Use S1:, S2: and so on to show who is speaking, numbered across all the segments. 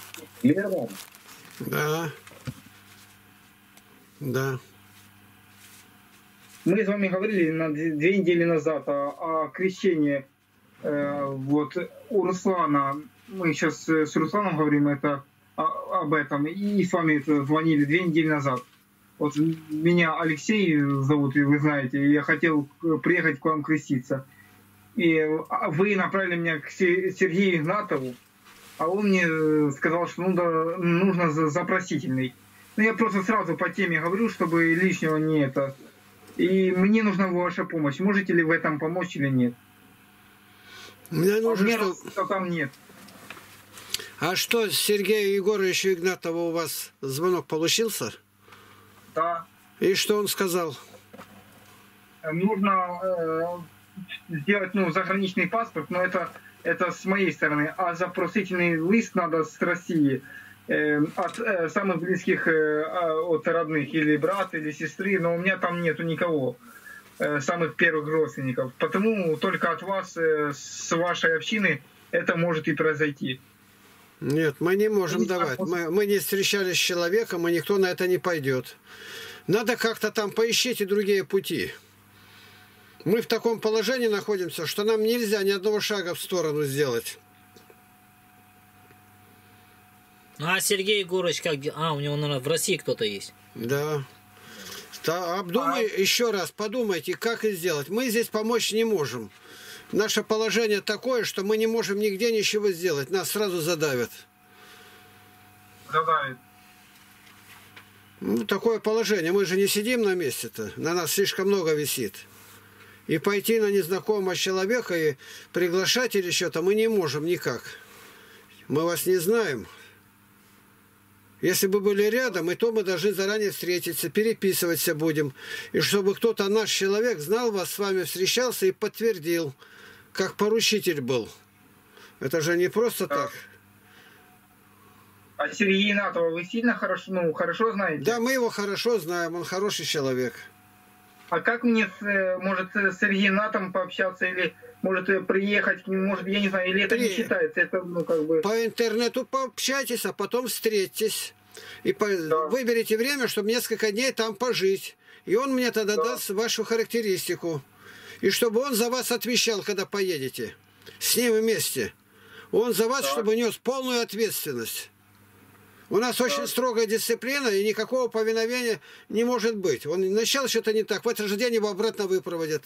S1: Верно?
S2: Да. Да.
S1: Мы с вами говорили 2 недели назад о крещении. Вот у Руслана, мы сейчас с Русланом говорим об этом, и с вами звонили 2 недели назад. Вот меня Алексей зовут, и вы знаете, и я хотел приехать к вам креститься. И вы направили меня к Сергею Игнатову, а он мне сказал, что нужно запросительный. Ну, я просто сразу по теме говорю, чтобы лишнего не это. И мне нужна ваша помощь. Можете ли в этом помочь или нет?
S2: Мне нужно,
S1: что там нет.
S2: А что, Сергею Егоровичу Игнатову у вас звонок получился?
S1: Да.
S2: И что он сказал?
S1: Нужно сделать заграничный паспорт, но это с моей стороны. А запросительный лист надо с России. От самых близких, от родных, или брата, или сестры, но у меня там нету никого, самых первых родственников. Потому только от вас, с вашей общины, это может и произойти.
S2: Нет, мы не можем давать. Мы не встречались с человеком, и никто на это не пойдет. Надо как-то там поищите другие пути. Мы в таком положении находимся, что нам нельзя ни одного шага в сторону сделать.
S3: Ну, а Сергей Егорович как? У него, наверное, в России кто-то есть.
S2: Да. Обдумай еще раз, подумайте, как и сделать. Мы здесь помочь не можем. Наше положение такое, что мы не можем нигде ничего сделать. Нас сразу задавят.
S1: Задавят.
S2: Ну, такое положение. Мы же не сидим на месте-то. На нас слишком много висит. И пойти на незнакомого человека и приглашать или что-то мы не можем никак. Мы вас не знаем. Если бы были рядом, и то мы должны заранее встретиться, переписываться будем. И чтобы кто-то, наш человек, знал вас, с вами встречался и подтвердил, как поручитель был. Это же не просто так.
S1: А Сергея Игнатова вы сильно хорошо знаете?
S2: Да, мы его хорошо знаем, он хороший человек.
S1: А как мне, может, с Сергеем Игнатовым пообщаться, или может приехать к нему, может, я не знаю, или это не считается? Это,
S2: По интернету пообщайтесь, а потом встретитесь. И выберите время, чтобы несколько дней там пожить. И он мне тогда даст вашу характеристику. И чтобы он за вас отвечал, когда поедете. С ним вместе. Он за вас, чтобы нес полную ответственность. У нас очень строгая дисциплина, и никакого повиновения не может быть. Он начал что-то не так, в этот же день его обратно выпроводят.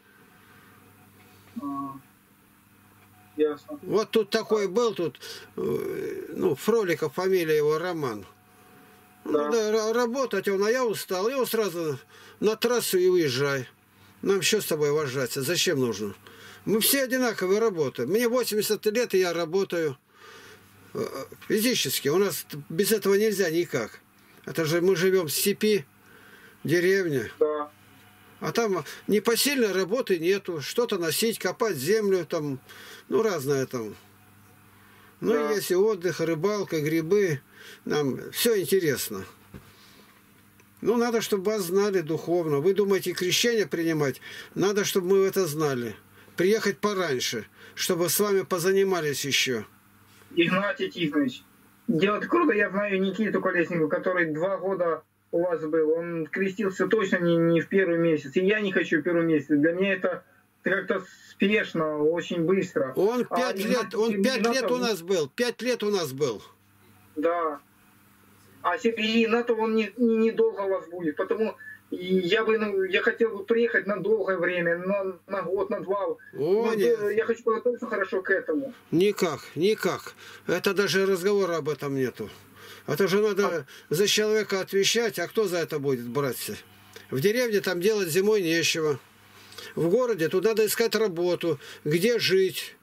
S1: Ясно.
S2: Вот тут такой был, Фроликов, фамилия его, Роман. Надо работать, а я устал, его сразу на трассу и уезжай. Нам что с тобой вожаться, зачем нужно? Мы все одинаковые работаем. Мне 80 лет, и я работаю. Физически. У нас без этого нельзя никак. Это же мы живем в степи, деревне.
S1: Да.
S2: А там непосильной работы нету. Что-то носить, копать землю, там, разное там. Ну, есть и отдых, рыбалка, грибы. Нам все интересно. Надо, чтобы вас знали духовно. Вы думаете, крещение принимать? Надо, чтобы мы это знали. Приехать пораньше, чтобы с вами позанимались еще.
S1: Игнатий Тихонович. Дело-то круто, я знаю Никиту Колесникова, который 2 года у вас был. Он крестился точно не в первый месяц. И я не хочу в первый месяц. Для меня это как-то спешно, очень быстро.
S2: Он 5 лет у нас был. 5 лет у нас был.
S1: Да. А Сергей Игнатов, он недолго у вас будет. Потому я хотел бы приехать на долгое время, на год, на 2. Я хочу подготовиться хорошо к этому.
S2: Никак. Это даже разговора об этом нету. Это же надо за человека отвечать, а кто за это будет браться? В деревне там делать зимой нечего. В городе тут надо искать работу, где жить.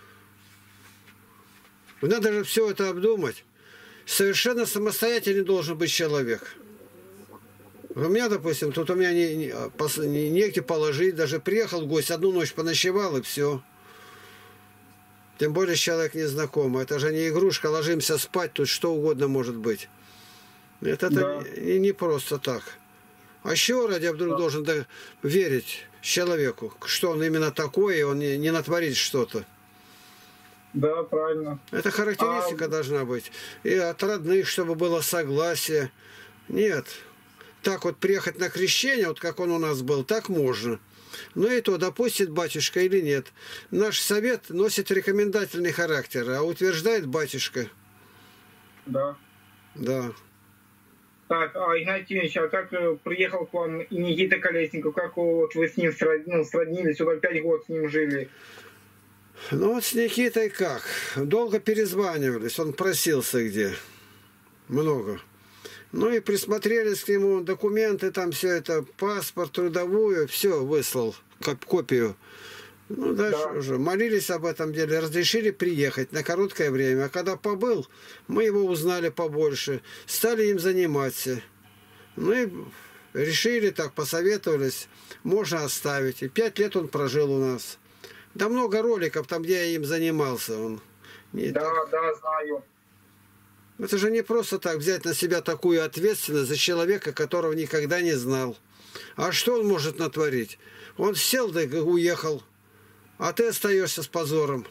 S2: Надо же все это обдумать. Совершенно самостоятельный должен быть человек. У меня, допустим, тут у меня негде положить. Даже приехал в гости, 1 ночь поночевал, и все. Тем более человек незнакомый. Это же не игрушка, ложимся спать, тут что угодно может быть. Это не просто так. А еще ради я вдруг должен верить человеку, что он именно такой, и он не натворит что-то.
S1: Да, правильно.
S2: Это характеристика должна быть. И от родных, чтобы было согласие. Нет. Так вот приехать на крещение, вот как он у нас был, так можно. Но и то, допустит батюшка или нет. Наш совет носит рекомендательный характер, а утверждает батюшка.
S1: Да.
S2: Да.
S1: Так, Игнатий Ильич, а как приехал к вам и Никита Колесников? Как вот вы с ним сроднились? Вот 5 год с ним жили.
S2: Ну вот с Никитой как? Долго перезванивались, он просился где. Много. Ну и присмотрелись к нему, документы там, все это, паспорт, трудовую, все выслал, копию. Ну, дальше уже молились об этом деле, разрешили приехать на короткое время. А когда побыл, мы его узнали побольше, стали им заниматься. Ну и решили так, посоветовались, можно оставить. И 5 лет он прожил у нас. Да много роликов там, где я им занимался. Он не
S1: да,
S2: так...
S1: да, знаю.
S2: Это же не просто так взять на себя такую ответственность за человека, которого никогда не знал. А что он может натворить? Он сел да уехал, а ты остаешься с позором.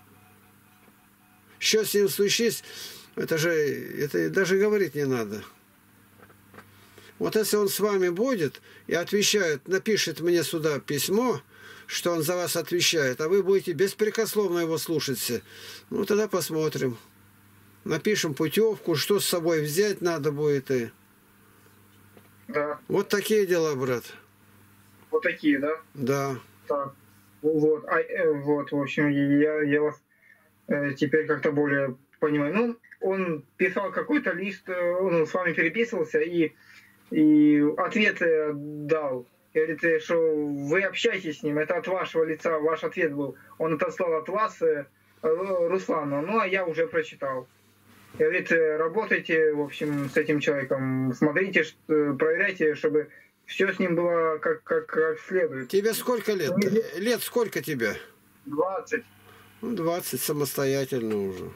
S2: Что с ним случись, это даже говорить не надо. Вот если он с вами будет и отвечает, напишет мне сюда письмо, что он за вас отвечает, а вы будете беспрекословно его слушаться, ну тогда посмотрим. Напишем путевку, что с собой взять надо будет. И...
S1: Да.
S2: Вот такие дела, брат.
S1: Вот такие, да?
S2: Да.
S1: Так. Вот, вот, в общем, я вас теперь как-то более понимаю. Ну, он писал какой-то лист, он с вами переписывался и ответ дал. Говорит, что вы общаетесь с ним, это от вашего лица, ваш ответ был. Он отослал от вас Руслану, ну, а я уже прочитал. Говорит, работайте, в общем, с этим человеком, смотрите, проверяйте, чтобы все с ним было как следует.
S2: Тебе сколько лет? Лет сколько тебе?
S1: 20.
S2: Ну, 20, самостоятельно уже.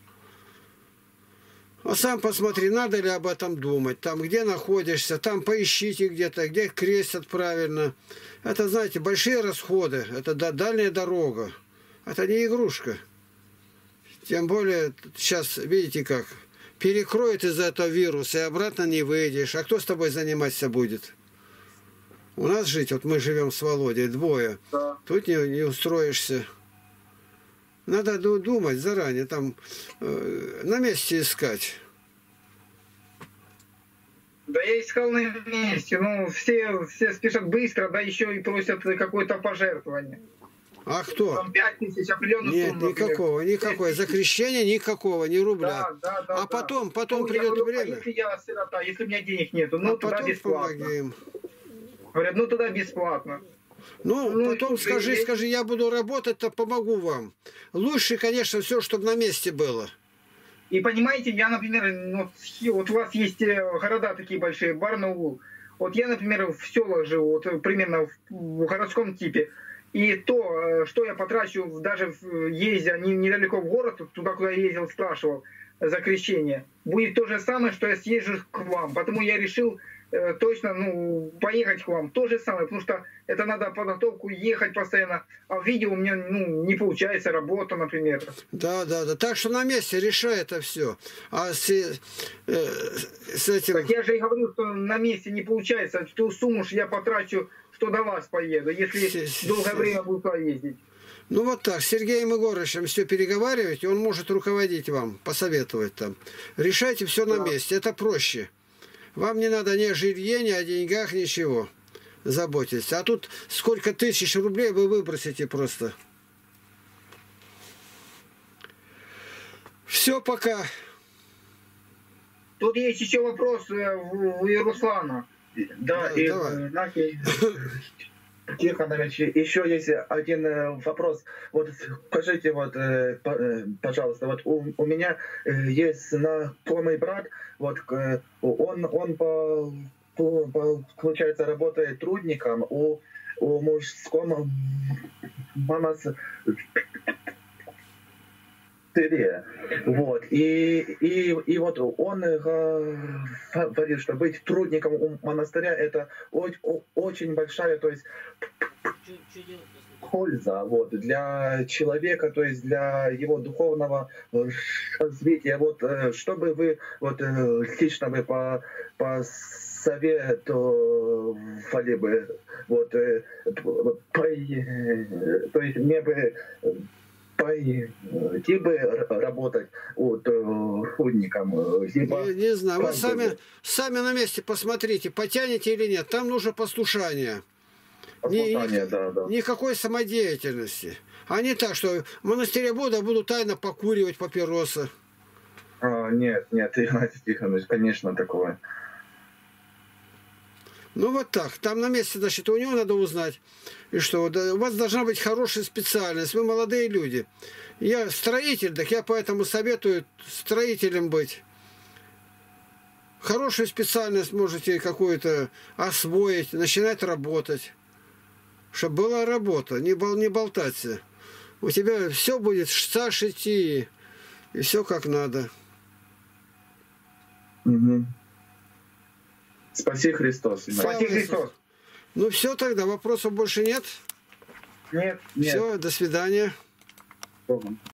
S2: А сам посмотри, надо ли об этом думать. Там, где находишься, там поищите где-то, где крестят правильно. Это, знаете, большие расходы. Это дальняя дорога. Это не игрушка. Тем более, сейчас, видите как, перекроет из-за этого вируса, и обратно не выйдешь. А кто с тобой заниматься будет? У нас жить, вот мы живем с Володей, двое.
S1: Да.
S2: Тут не устроишься. Надо думать заранее, там на месте искать.
S1: Да я искал на месте, ну все спешат быстро, да еще и просят какое-то пожертвование.
S2: А кто?
S1: Там 5000 определенных
S2: Нет,
S1: сумм,
S2: никакого. За крещение никакого, ни рубля.
S1: Да,
S2: а потом
S1: ну,
S2: придет
S1: говорю,
S2: время.
S1: А если я сирота, если у меня денег нету, ну тогда
S2: потом
S1: бесплатно.
S2: помоги.
S1: Говорят, ну тогда бесплатно.
S2: Ну, потом скажи, я буду работать, то помогу вам. Лучше, конечно, все, чтобы на месте было.
S1: И понимаете, я, например, вот у вас есть города такие большие, Барнаул. Вот я, например, в селах живу, вот примерно в городском типе. И то, что я потрачу, даже ездя недалеко в город, туда, куда я ездил, спрашивал за крещение, будет то же самое, что я съезжу к вам. Потому я решил точно поехать к вам. То же самое, потому что это надо подготовку, ехать постоянно. А в видео у меня не получается работа, например.
S2: Да. Так что на месте решай это все. А с этим...
S1: Так я же и говорю, что на месте не получается. Ту сумму я потрачу, что до вас поеду, если долгое время буду туда ездить.
S2: Ну вот так, с Сергеем Егоровичем все переговаривайте, он может руководить вам, посоветовать там. Решайте все на месте, это проще. Вам не надо ни о жилье, ни о деньгах, ничего. Заботьтесь. А тут сколько тысяч рублей вы выбросите просто. Все, пока.
S1: Тут есть еще вопрос у Руслана.
S4: Да, и Игнатий Тихонович, еще есть один вопрос. Вот скажите, пожалуйста, вот у меня есть знакомый брат, вот он получается, работает трудником у мужского монастыря. Вот. И вот он говорит, что быть трудником у монастыря это очень большая, то есть польза вот, для человека, то есть для его духовного развития. Вот, чтобы вы вот, лично бы посоветовали бы, вот, то есть мне бы пойти бы работать вот, трудником.
S2: Не знаю, вы сами на месте посмотрите, потянете или нет. Там нужно послушание.
S4: Да.
S2: Никакой самодеятельности. А не так, что в монастыре буду тайно покуривать папиросы.
S4: Нет, Игнатий Тихонович, конечно, такое.
S2: Ну вот так. Там на месте, значит, у него надо узнать. И что, у вас должна быть хорошая специальность. Вы молодые люди. Я строитель, так я поэтому советую строителем быть. Хорошую специальность можете какую-то освоить, начинать работать. Чтобы была работа, не болтаться. У тебя все будет шить и все как надо.
S4: Угу. Спаси Христос.
S1: Спаси Христос.
S2: Ну все тогда, вопросов больше нет?
S1: Нет.
S2: Все, до свидания.